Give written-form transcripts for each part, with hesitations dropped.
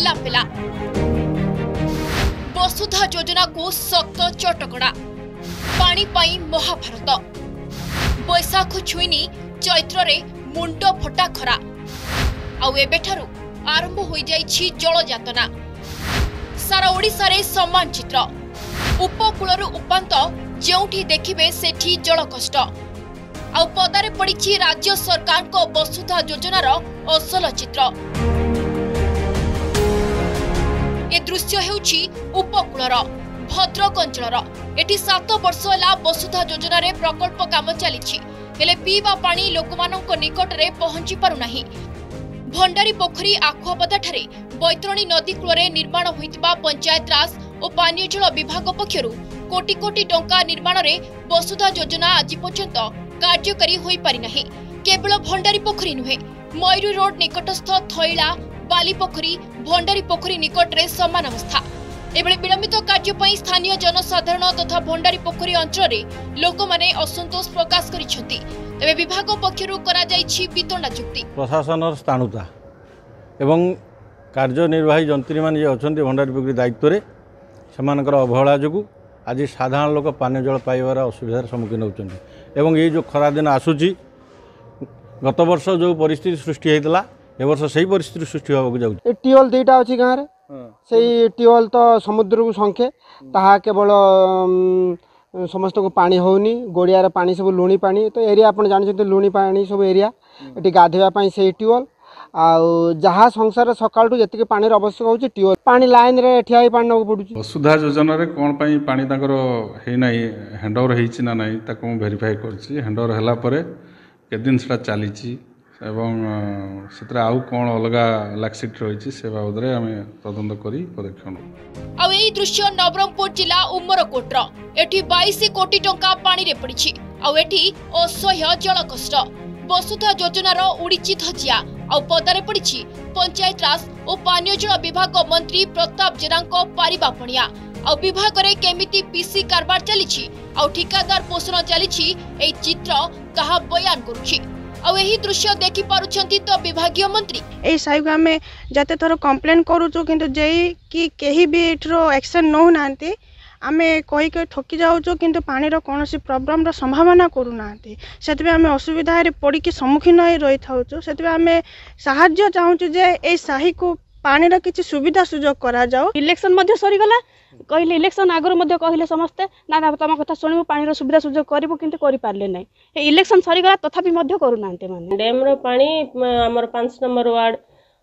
ठेलापेला वसुधा योजना को सख्त चटकड़ा पानी पाई महाभारत बैशाख छुईनी चैत्र रे मुंड फटा खरा आउ एबेठारु आरंभ होई जाइछि जल यातना सारा ओडिसा रे समान चित्र उपकूलर उपांत जेउठी देखिबे सेठी जल कष्ट आउ पदारे पड़िछि राज्य सरकार को वसुधा योजनार असल चित्र। ए दृश्य हेउछि उपकूलर भद्रक अंचलर एटी 7 वर्ष होला वसुधा योजना रे प्रकल्प काम चलिछि हेले पीवा पानी लोकमानक निकट रे पहुंची पारु नाही। भंडारी पोखरी आखुआपदा ठारे बैतरणी नदी कूल निर्माण होइतिबा पंचायत राज और पानीय जल विभाग पक्षरु कोटी कोटी टंका निर्माण रे वसुधा योजना आज पर्यंत कार्यकारी होई पारि नाही। केवल भंडारी पोखरी नुहे मयूरी रोड निकटस्थ थैला बाली पोखरी भंडारी पोखरी निकट रे समान अवस्था एबळे विलंबित कार्य पई स्थानीय जनसाधारण तथा भंडारी पोखरी अंचल रे लोक माने असंतोष प्रकाश करिसेंती। तबे विभाग पक्षरु करा जाइछि वितंडा चुक्ति प्रशासनर स्थानुता एवं कार्यनिर्वाही जंत्री मान जे अछंती भंडारी पोखरी दायित्व रे सेमानकर अवहेला जोगु आज साधारण लोक पानी जल पाइबार असुविधार सम्मुखीन होउछंती एवं ये जो खरा दिन आसुची गत वर्ष जो परिस्थिति सृष्टि होता ए वर्ष सही परिस्थिति सृष्टि होगा जाऊँ। टिओल दुईटा अच्छी गाँव में से टिओल तो समुद्र को संखे ताहा केवल समस्त को पानी होनी गोड़ियार पानी सब लुणी पानी तो एरिया आप जानते लुणी पानी सब एरिया ये गाधोवाई से टिओल जहाँ संसार सकाल जी पानी आवश्यक हो टिओल पानी लाइन रे ठिया पानी नक पड़ू। वसुधा योजना रे कौन पाई पानी ताकर है ना हैंडओवर होइछि ना नहीं ताको वेरीफाई करछि हैंडओवर हला परे के दिन सेटा चली एवं से आउ कौन अलग लाक्सिट रही से बाबद में तदंत करी पदक्षेप। आउ एई दृश्य नवरंगपुर जिला उमरकोटर एठी 22 कोटी टंका पानी रे पड़िछि आउ एठी असह्य जल कष्ट वसुधा योजनार उड़ीची धजिया आउ पदारे पड़िछि पंचायत राज और पानीय जल विभाग मंत्री प्रताप जेनाको पारिबा पणिया आउ विभाग रे केमिति पीसी कारबार चलिछि आउ ठिकादार पोषण चलिछि एई चित्र कहा बयान करूछि। आउ एही दृश्य देखि पारुछंती तो विभागीय मंत्री ए साइब आमे जते थोर कंप्लेन करूछु किंतु जेई कि केही भी एठरो एक्शन न होनांती आमे कहि के ठकी जाउछु किंतु पानी रो कोनोसी प्रॉब्लम रो संभावना करू नांती सेतबे आमे असुविधा रे पड़ी कि सम्मुखीन होई रही थाउछु सेतबे आमे सहाय्य चाहूछु जे ए साही को पानी रो किछि सुविधा सुजोग करा जाओ। इलेक्शन मध्ये सरी गला कहले इलेक्शन आगर मध्ये कहले समस्ते ना ना तम कथा सुनिबो पानी रो सुविधा सुजोग करबो किंतु करि पारले नै ए इलेक्शन सरी गला तथापि मध्ये करू नांते माने डैम रो पानी हमर 5 नंबर वार्ड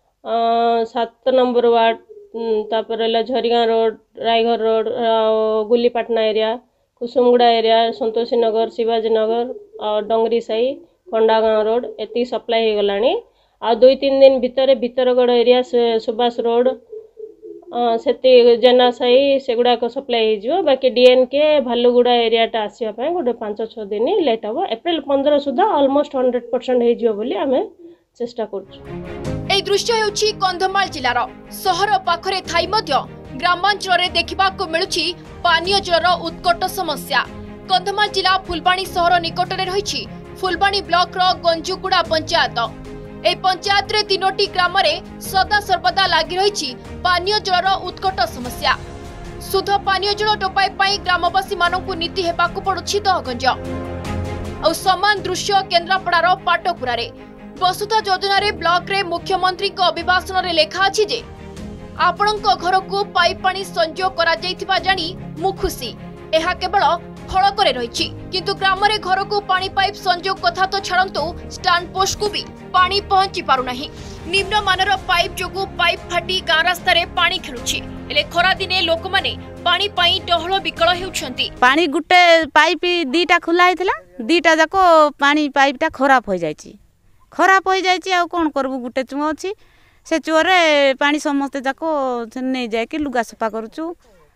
7 नंबर वार्ड तापर झरिगा रोड रायघर road Gulipatna area Kusumguda area Santoshi Nagar Shivaji Nagar और डंगरी साई खंडागाँव रोड एति सप्लाई हो गलानी आ 2-3 दिन भितर भीतरगढ़ एरिया सुभाष रोड से जेना साई सेगुड़ाक सप्लाई हो बाकी डीएनके भालुगुड़ा एरियाटा आसवाई गोटे 5-6 दिन लेट हम एप्रिल 15 सुधा ऑलमोस्ट 100% होली आम चेष्टा कर। ए दृश्य हेउछि कंधमाल जिलार सहर पाखरे थाई मध्य ग्रामांचल रे देखिबाको मिलुछि पानीय जलर उत्कट समस्या। कंधमाल जिला फुलबाणी सहर निकट रे रहिछि फुलबाणी ब्लॉक रो गंजुगुड़ा पंचायत ए पंचायत रे 3टी ग्राम रे सदा सर्वदा लागि रहिछि पानीय जलर उत्कट समस्या। शुद्ध पानीय जल टोपाई पाई ग्रामवासी मानकु नीति हेबाकु पडुछि दहगंज और समान दृश्य केन्द्रापड़ार पाटकुरा रे वसुधा योजना रे ब्लॉक रे मुख्यमंत्री को अभिभाषण रे लेखा अछि जे आपणक घर को पाइप पानी संजोग करा जाइथिबा जानी मु खुशी एहा केवल फलक रे रहिछि किंतु ग्राम रे घर को पानी पाइप संजोग कथा तो छाड़ंतु स्टैंड पोस्ट को भी पानी पहुंची पारु नाही। निम्न मानर पाइप जोगु पाइप फाटी गाँ रास्ता रे पानी खेलुछि एले खरा दिने लोक माने पानी पाई डहळ बिकळ हेउछंती। पानी गुटे पाइप दीटा खुला हैतला दीटा जाको पानी पाइपटा खराब हो जाइछि आ कोन करबु गुटे चुओ अछि से चुओरे पानी समस्त जाको नै जाय कि लुगा सफा करूछु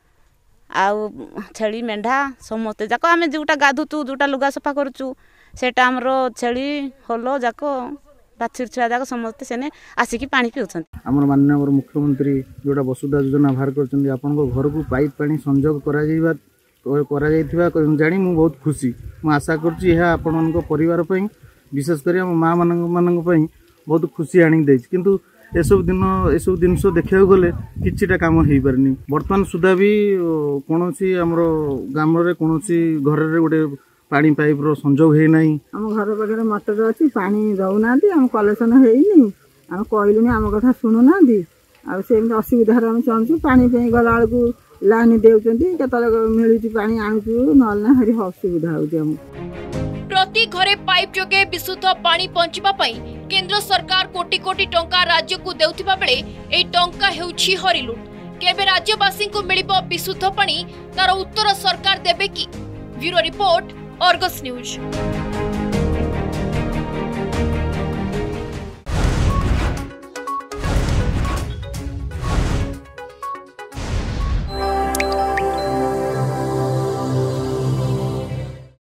आउ छेली मेंढा समस्त जाको आमे जोटा गाधुचु जोटा लुगा सफा करूछु सेटा हमरो छेली होलो जाको बाछुर छुआ जाको समस्त सेने आसिकी पानी पिउछन। हमर माननीय मुख्यमंत्री जोटा वसुधा योजना बाहर करछन आपन को घर को पाइप पानी संजोग करा जाइथिबा जानी मु बहुत खुशी मु आशा करछि यह आपन को परिवार पई विशेष करी हम माँ मान बहुत खुशी आनी किंतु एसबू जिनस देखा गले किछिटा काम हो पारनी बर्तमान सुधा भी कौन आमर ग्राम कौन घर गोटे पानी पाइप रो संजोग है नहीं आम घर पाखे मटर अच्छी पानी दौना आम कलेक्शन होनी आम कहलुनि आम कथा शुणुना आमती असुविधार आम चलुँ पानी गला बेलू लाइन देउचंती केतले मिलुची पानी आणुचु नलना हरी असुविधा होउची हम प्रति घरे पाइप जोगे विशुद्ध पानी पहुंचबा पई केंद्र सरकार कोटी कोटी टंका राज्य को देउथिबा बेले एई टंका हेउची हरिलुट केबे राज्यवासी को मिलिबो विशुद्ध पानी तार उत्तर सरकार देबे की ब्यूरो रिपोर्ट अर्गस न्यूज।